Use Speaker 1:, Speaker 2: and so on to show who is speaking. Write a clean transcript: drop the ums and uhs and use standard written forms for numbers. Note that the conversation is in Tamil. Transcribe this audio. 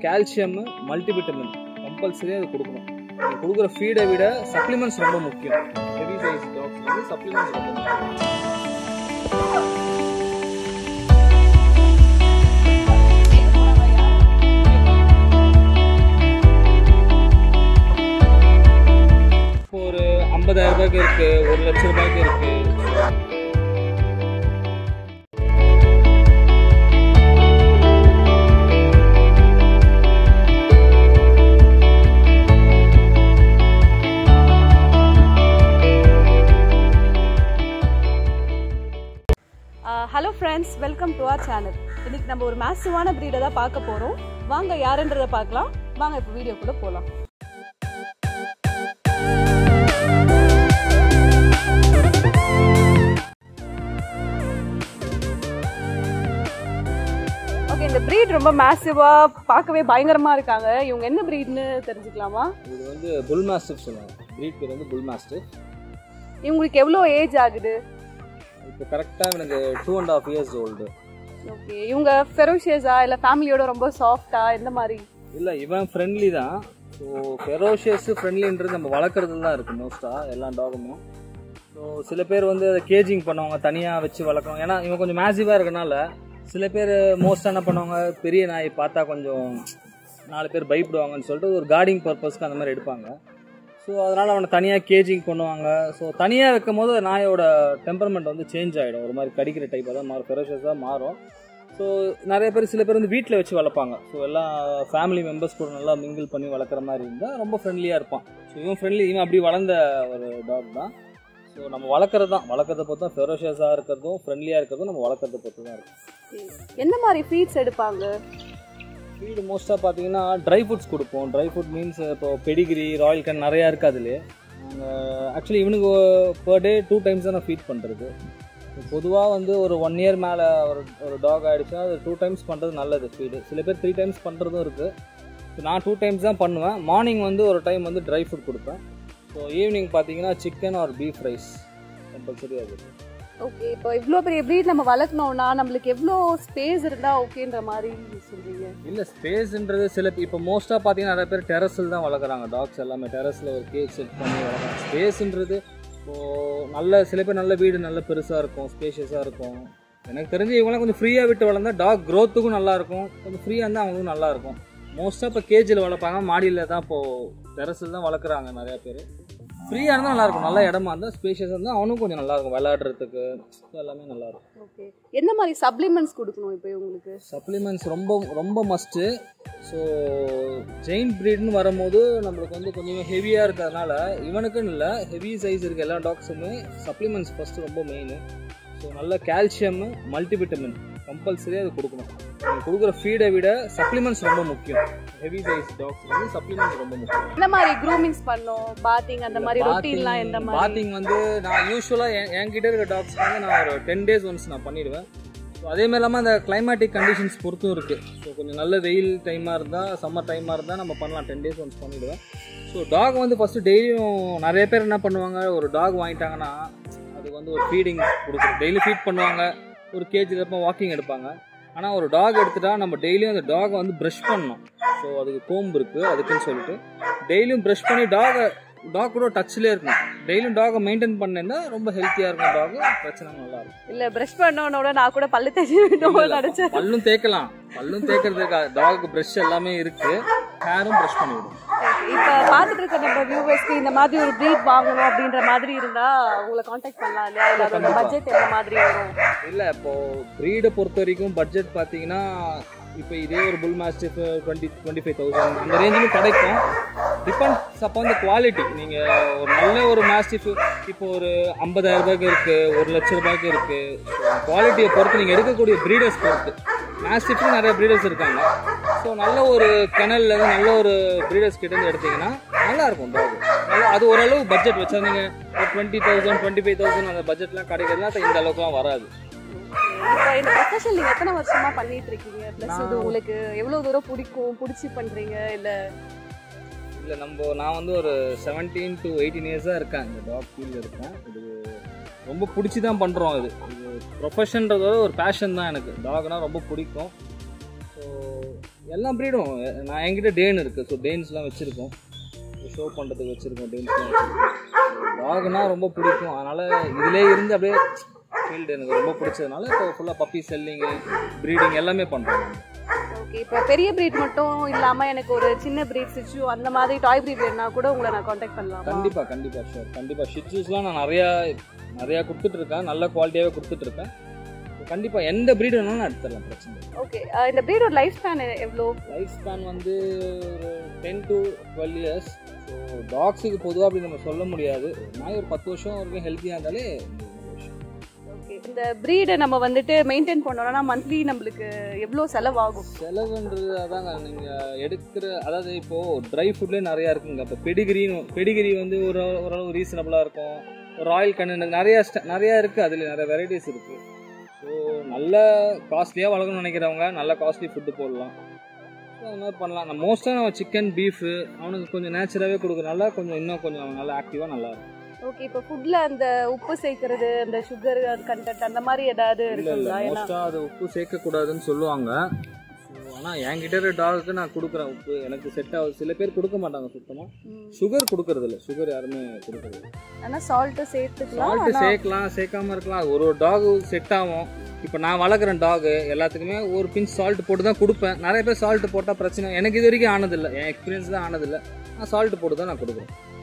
Speaker 1: கால்சியம் மல்டிவிட்டமின் கம்பல்சரியாக அது கொடுக்கணும். நீங்கள் கொடுக்குற ஃபீடை விட சப்ளிமெண்ட்ஸ் ரொம்ப முக்கியம். ஹெவி சைஸ் டாக்ஸ் வந்து சப்ளிமெண்ட்ஸ் ரொம்ப முக்கியம். ஒரு 50,000 ரூபாய்க்கு இருக்கு, 1 லட்சம் ரூபாய்க்கு இருக்கு.
Speaker 2: Hello friends, welcome to our channel. இன்னைக்கு நம்ம ஒரு மேசிவான ப்ரீடை தான் பார்க்க போகிறோம். வாங்க யாருன்றதை பார்க்கலாம். வாங்க இப்போ வீடியோ கூட போகலாம். ஓகே, இந்த ப்ரீட் ரொம்ப மேசிவாக பார்க்கவே பயங்கரமாக இருக்காங்க. இவங்க என்ன ப்ரீட்னு தெரிஞ்சுக்கலாமா?
Speaker 1: இது வந்து புல் மாஸ்டிஃப் சொல்லுவாங்க. ப்ரீட் பேர் வந்து புல் மாஸ்டிஃப்.
Speaker 2: இவங்களுக்கு எவ்வளோ ஏஜ் ஆகுது?
Speaker 1: இப்போ கரெக்டாக எனக்கு 2.5 years ஓல்டு.
Speaker 2: ஓகே, இவங்க ஃபெரோஷியஸா இல்லை ஃபேமிலியோட ரொம்ப சாஃப்டா எந்த மாதிரி?
Speaker 1: இல்லை, இவன் ஃப்ரெண்ட்லி தான். ஸோ ஃபெரோஷியஸ் ஃப்ரெண்ட்லின்றது நம்ம வளர்க்குறது தான் இருக்குது மோஸ்ட்டாக எல்லா டாகுமே. ஸோ சில பேர் வந்து அதை கேஜிங் பண்ணுவாங்க, தனியாக வச்சு வளர்க்கணும். ஏன்னா இவன் கொஞ்சம் மேசிவாக இருக்கனால சில பேர் மோஸ்ட்டாக என்ன பண்ணுவாங்க, பெரிய நாய் பார்த்தா கொஞ்சம் 4 பேர் பயப்படுவாங்கன்னு சொல்லிட்டு ஒரு கார்டிங் பர்பஸ்க்கு அந்த மாதிரி எடுப்பாங்க. ஸோ அதனால் அவனை தனியாக கேஜிங் பண்ணுவாங்க. ஸோ தனியாக வைக்கும் போது நாயோட டெம்பர்மெண்ட் வந்து சேஞ்ச் ஆகிடும். ஒரு மாதிரி கடிக்கிற டைப்பாக தான் மாறும், ஃபெரோஷியஸாக மாறும். ஸோ நிறைய பேர் சில பேர் வந்து வீட்டில் வச்சு வளர்ப்பாங்க. ஸோ எல்லாம் ஃபேமிலி மெம்பர்ஸ் கூட நல்லா மிங்கிள் பண்ணி வளர்க்குற மாதிரி இருந்தால் ரொம்ப ஃப்ரெண்ட்லியாக இருப்பான். ஸோ இவன் ஃப்ரெண்ட்லி, இவன் அப்படி வளர்ந்த ஒரு டாக் தான். ஸோ நம்ம வளர்க்குறத பொறுத்து தான், ஃபெரோஷியஸாக இருக்கிறதும் ஃப்ரெண்ட்லியாக இருக்கிறதும் நம்ம வளர்க்குறத பொறுத்து தான் இருக்கும்.
Speaker 2: என்ன மாதிரி ஃபீட்ஸ் எடுப்பாங்க?
Speaker 1: ஃபீடு மோஸ்ட்டாக பார்த்தீங்கன்னா ட்ரை ஃபுட்ஸ் கொடுப்போம். ட்ரை ஃபுட் மீன்ஸ் இப்போ பெடிகிரி, ராயல் கேன் நிறையா இருக்குது. அதிலே ஆக்சுவலி இவனுக்கு பர் டே 2 times தான் நான் ஃபீட் பண்ணுறது. பொதுவாக வந்து ஒரு 1 year மேலே ஒரு டாக் ஆகிடுச்சுன்னா அது 2 times பண்ணுறது நல்லது ஃபீடு. சில பேர் 3 times பண்ணுறதும் இருக்குது. ஸோ நான் 2 times தான் பண்ணுவேன். மார்னிங் வந்து ஒரு டைம் வந்து ட்ரை ஃபுட் கொடுப்பேன். ஸோ ஈவினிங் பார்த்தீங்கன்னா chicken or beef rice compulsory அது.
Speaker 2: ஓகே, இப்போ இவ்வளோ பெரிய ப்ரீட் நம்ம வளர்க்கணும்னா நம்மளுக்கு எவ்வளோ ஸ்பேஸ் இருந்தால் ஓகேன்ற மாதிரி சொல்கிறீங்க? இல்லை,
Speaker 1: ஸ்பேஸ்ன்றது சில இப்போ மோஸ்ட்டாக பார்த்தீங்கன்னா நிறைய பேர் டெரஸில் தான் வளர்க்குறாங்க. டாக்ஸ் எல்லாமே டெரஸில் ஒரு கேஜ் செட் பண்ணி வளர்க்குறாங்க. ஸ்பேஸ்ன்றது இப்போது சில பேர் நல்ல வீடு நல்ல பெருசாக இருக்கும், ஸ்பேஷியஸாக இருக்கும். எனக்கு தெரிஞ்சு இவங்களாம் கொஞ்சம் ஃப்ரீயாக விட்டு வளர்ந்தா டாக் க்ரோத்துக்கும் நல்லாயிருக்கும், கொஞ்சம் ஃப்ரீயாக இருந்தால் அவங்களுக்கும் நல்லாயிருக்கும். மோஸ்ட்டாக இப்போ கேஜில் வளர்ப்பாங்க, மாடியில் தான் இப்போது டெரஸில் தான் வளர்க்குறாங்க நிறையா பேர். ஃப்ரீயாக இருந்தால் நல்லாயிருக்கும், நல்ல இடமா இருந்தால் ஸ்பேஷியஸாக இருந்தால் அவனும் கொஞ்சம் நல்லாயிருக்கும், விளையாடுறதுக்கு எல்லாமே நல்லாயிருக்கும்.
Speaker 2: ஓகே, என்ன மாதிரி சப்ளிமெண்ட்ஸ் கொடுக்கணும் இப்போ உங்களுக்கு?
Speaker 1: சப்ளிமெண்ட்ஸ் ரொம்ப ரொம்ப மஸ்ட்டு. ஸோ ஜெயின் ப்ரீட்னு வரும்போது நம்மளுக்கு வந்து கொஞ்சம் ஹெவியாக இருக்கிறதுனால இவனுக்குன்னு இல்லை, ஹெவி சைஸ் இருக்க எல்லா டாக்ஸுமே சப்ளிமெண்ட்ஸ் ஃபஸ்ட்டு ரொம்ப மெயின். ஸோ நல்ல கால்சியம் மல்டிவிட்டமின் கம்பல்சரியாக அது கொடுக்கணும். நீங்கள் கொடுக்குற ஃபீடை விட சப்ளிமெண்ட்ஸ் ரொம்ப முக்கியம். ஹெவி சைஸ் டாக்ஸ் வந்து சப்ளிமெண்ட்ஸ் ரொம்ப முக்கியம்.
Speaker 2: என்ன மாதிரி க்ரூமிங்ஸ் பண்ணோம், பாத்திங் அந்த மாதிரி ரொட்டீன்லாம் எந்த மாதிரி?
Speaker 1: பாத்திங் வந்து நான் யூஸ்வலாக என்கிட்ட இருக்க டாக்ஸ் வந்து நான் ஒரு 10 days ஒன்ஸ் நான் பண்ணிடுவேன். ஸோ அதேமாதிரி இல்லாமல் அந்த கிளைமேட்டிக் கண்டிஷன்ஸ் பொறுத்தும் இருக்குது. ஸோ கொஞ்சம் நல்ல வெயில் டைமாக இருந்தால், சம்மர் டைமாக இருந்தால் நம்ம பண்ணலாம், 10 days ஒன்ஸ் பண்ணிவிடுவேன். ஸோ டாக் வந்து ஃபஸ்ட்டு டெய்லியும் நிறைய பேர் என்ன பண்ணுவாங்க, ஒரு டாக் வாங்கிட்டாங்கன்னா அதுக்கு வந்து ஒரு ஃபீடிங் கொடுக்குறோம். டெய்லி ஃபீட் பண்ணுவாங்க, ஒரு கேஜில் இருப்போம், வாக்கிங் எடுப்பாங்க. ஆனால் ஒரு டாக் எடுத்துட்டா நம்ம டெய்லியும் அந்த டாகை வந்து ப்ரஷ் பண்ணணும். ஸோ அதுக்கு கோம்பு இருக்குது அதுக்குன்னு சொல்லிட்டு டெய்லியும் ப்ரஷ் பண்ணி டாக் கூட டச்சிலே இருக்கணும். டெய்லியும் டாகை மெயின்டைன் பண்ணேன்னா ரொம்ப ஹெல்த்தியாக இருக்கும். டாக் பிரச்சனை நல்லா இருக்கும்.
Speaker 2: இல்லை, ப்ரஷ் பண்ணோட நான் கூட பல்லு தேய்ச்சி
Speaker 1: பல்லும் தேய்க்கலாம், பல்லும் தேய்க்கிறதுக்கு டாக் ப்ரஷ் எல்லாமே இருக்குது, ஹேரும் ப்ரஷ் பண்ணிவிடும்.
Speaker 2: இப்போ பார்த்துட்டு இருக்க நம்ம வியூவர்ஸ்க்கு இந்த மாதிரி ஒரு ப்ரீட் வாங்கணும் அப்படின்ற மாதிரி இருந்தால் உங்களை காண்டாக்ட் பண்ணலாம் இல்லையா? இல்லை அதோட பட்ஜெட் எந்த மாதிரி வரும்?
Speaker 1: இல்லை, இப்போது ப்ரீடை பொறுத்த வரைக்கும் பட்ஜெட் பார்த்தீங்கன்னா இப்போ இதே ஒரு புல் மாஸ்டிஃப் 20-25,000 அந்த ரேஞ்சிலும் கிடைக்கும். டிபெண்ட்ஸ் அப்போ அந்த குவாலிட்டி. நீங்கள் ஒரு நல்ல ஒரு மாஸ்டிஃப் இப்போ ஒரு 50,000 ரூபாய்க்கு இருக்குது, 1 லட்சம் ரூபாய்க்கு இருக்குது. குவாலிட்டியை பொறுத்து நீங்கள் எடுக்கக்கூடிய ப்ரீடர்ஸ் பொறுத்து. மாஸ்டிஃப்னு நிறைய ப்ரீடர்ஸ் இருக்காங்க. ஸோ நல்ல ஒரு கனல்லேருந்து நல்ல ஒரு ப்ரீடர்ஸ் கிட்டேருந்து எடுத்திங்கன்னா நல்லாயிருக்கும் டாக். நல்லா அது ஓரளவு பட்ஜெட் வச்சா நீங்கள் ஒரு 20,000 25,000 அந்த பட்ஜெட்லாம் கிடைக்கிறதுலாம் இந்த அளவுக்குலாம் வராது.
Speaker 2: இப்போ இந்த ப்ரொஃபஷன் நீங்கள் எத்தனை வருஷமாக பண்ணிட்டு இருக்கீங்க? ப்ளஸ் இது உங்களுக்கு எவ்வளோ தூரம் பிடிச்சி பண்ணுறீங்க? இல்லை
Speaker 1: நான் வந்து ஒரு 17 to 18 years இருக்கேன் இந்த டாக் ஃபீல்டில் இருக்கேன். இது ரொம்ப பிடிச்சி தான் பண்ணுறோம். இது ப்ரொஃபஷன்றதோட ஒரு பேஷன் தான் எனக்கு. டாக்னால் ரொம்ப பிடிக்கும். ஸோ எல்லா ப்ரீடும் நான் என்கிட்ட டேன் இருக்குது. ஸோ டேன்ஸ்லாம் வச்சுருக்கோம், ஷோ பண்ணுறதுக்கு வச்சுருக்கோம். டேன்ஸ்லாம் வச்சுருக்கோம். டாக்னா ரொம்ப பிடிக்கும், அதனால் இதிலே இருந்து அப்படியே ஃபீல்டு எனக்கு ரொம்ப பிடிச்சதுனால இப்போ ஃபுல்லாக பப்பி செல்லிங்கு ப்ரீடிங் எல்லாமே பண்ணுறோம்.
Speaker 2: ஓகே, இப்போ பெரிய ப்ரீட் மட்டும் இல்லாமல் எனக்கு ஒரு சின்ன ப்ரீட் ஷிட்சு அந்த மாதிரி டாய் ப்ரீட் வேணுன்னா கூட உங்களை நான் காண்டாக்ட் பண்ணலாம்?
Speaker 1: கண்டிப்பாக ஷூர். கண்டிப்பாக ஷிட்சூஸ்லாம் நான் நிறையா கொடுத்துட்ருக்கேன், நல்ல குவாலிட்டியாகவே கொடுத்துட்ருக்கேன். கண்டிப்பாக எந்த ப்ரீட் வேணாலும் நான் எடுத்துடலாம், பிரச்சனை.
Speaker 2: ஓகே, இந்த ப்ரீடோட லைஃப் ஸ்பேன் எவ்வளோ?
Speaker 1: லைஃப் ஸ்பேன் வந்து ஒரு 10 to 12 years. ஸோ டாக்ஸுக்கு பொதுவாக அப்படி நம்ம சொல்ல முடியாது. நான் ஒரு 10 வருஷம் வரைக்கும் ஹெல்த்தியாக இருந்தாலே.
Speaker 2: ஓகே, இந்த ப்ரீடை நம்ம வந்துட்டு மெயின்டைன் பண்ணோம்னா மந்த்லி நம்மளுக்கு எவ்வளோ செலவாகும்?
Speaker 1: செலவுன்றது அதாங்க, நீங்கள் எடுக்கிற அதாவது இப்போது ட்ரை ஃபுட்லேயே நிறையா இருக்குங்க. இப்போ பெடிகிரி வந்து ஓரளவு ரீசனபிளாக இருக்கும். ராயல் கண்ணு நிறையா இருக்குது, அதில் நிறைய வெரைட்டிஸ் இருக்குது. ஸோ நல்ல காஸ்ட்லியாக வளர்க்கணும்னு நினைக்கிறவங்க நல்ல காஸ்ட்லி ஃபுட்டு போடலாம். ஸோ அந்த மாதிரி பண்ணலாம். நான் மோஸ்ட்டாக நம்ம சிக்கன் பீஃபு அவனுக்கு கொஞ்சம் நேச்சுரலாகவே கொடுக்குறனால இன்னும் கொஞ்சம் நல்லா ஆக்டிவாக நல்லாயிருக்கும்.
Speaker 2: ஓகே, இப்போ ஃபுட்டில் அந்த உப்பு சேர்க்கறது, அந்த சுகர் கண்டென்ட் அந்த மாதிரி ஏதாவது இருக்குங்களா?
Speaker 1: மோஸ்ட்டாக அது உப்பு சேர்க்கக்கூடாதுன்னு சொல்லுவாங்க. ஆனால் என்கிட்ட இருக்கிற டாகுக்கு நான் கொடுக்குறேன் உப்பு, எனக்கு செட் ஆகுது. சில பேர் கொடுக்க மாட்டாங்க சுத்தமாக. சுகர் கொடுக்கறது இல்லை, சுகர் யாருமே கொடுக்கறது இல்லை.
Speaker 2: ஆனால் சால்ட்டு சேர்த்துக்கலாம்,
Speaker 1: சால்ட்டு சேர்க்கலாம், சேர்க்காம இருக்கலாம். ஒரு டாகு செட் ஆகும். இப்போ நான் வளர்க்குறேன் டாகு, எல்லாத்துக்குமே ஒரு பிஞ்ச் சால்ட் போட்டு தான் கொடுப்பேன். நிறைய பேர் சால்ட்டு போட்டால் பிரச்சனை. எனக்கு இது வரைக்கும் ஆனதில்லை, என் எக்ஸ்பீரியன்ஸ் தான் ஆனதில்லை. நான் சால்ட்டு போட்டு தான் நான் கொடுக்குறேன்.